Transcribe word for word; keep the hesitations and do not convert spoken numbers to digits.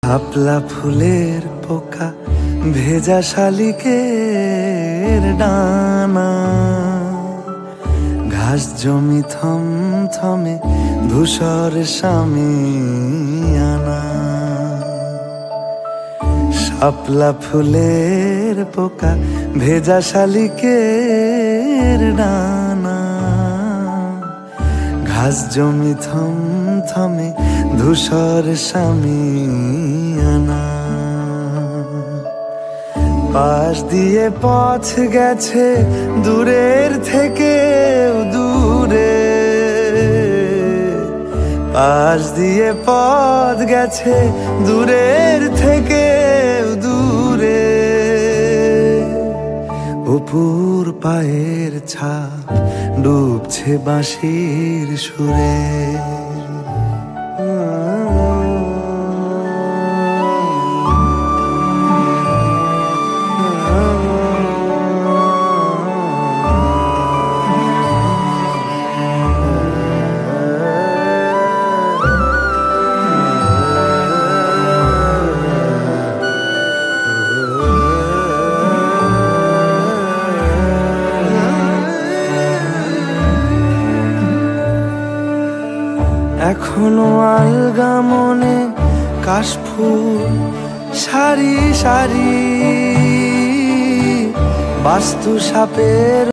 শাপলা ফুলের পোকা ভেজা শালিকের ডানা, ঘাস জমি থম থমে ধূসর শামিয়ানা। শাপলা ফুলের পোকা ভেজা শালিকের ডানা, ঘাস জমি থম থমে ধূসর শামিয়ানা। পাশ দিয়ে পথ গেছে দূরের থেকে দূরে, পাশ দিয়ে পথ গেছে দূরের থেকে দূরে। অপুর পায়ের ছাপ ডুবছে বাঁশির সুরে। এখনো আলগা মনে কাশফুল সারি সারি, বাস্তু সাপের